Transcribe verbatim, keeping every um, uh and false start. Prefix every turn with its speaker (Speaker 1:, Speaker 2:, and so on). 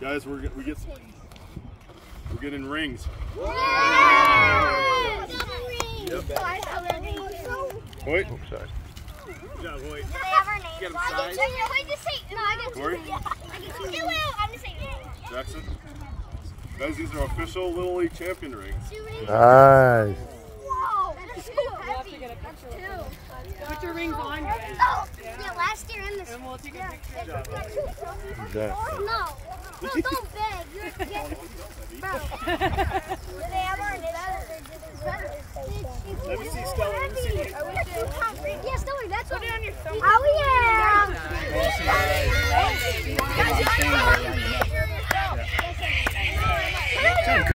Speaker 1: Guys, we're we get we're getting rings.
Speaker 2: Yeah!
Speaker 1: Yep. Wait. Oh, sorry. Good job, Hoyt.
Speaker 2: Do they have our names?
Speaker 1: Get him
Speaker 2: I
Speaker 1: size.
Speaker 2: get two. Wait, just say. No, I get two.
Speaker 1: Corey?
Speaker 2: I get two. You will. I'm just saying.
Speaker 1: Jackson. Guys, these are official Little League champion rings.
Speaker 3: Nice.
Speaker 2: Whoa, that is so heavy.
Speaker 4: Put your rings on, guys.
Speaker 2: Oh, yeah, last year in this.
Speaker 4: And we'll take a
Speaker 2: Yeah.
Speaker 4: picture.
Speaker 3: Exactly.
Speaker 2: No, no, don't beg. You're getting. Bro. Do they have our names?
Speaker 1: Let me see, Stella. Let me see.
Speaker 2: Yeah, Stella, that's what.
Speaker 4: Put it on your phone.
Speaker 2: I always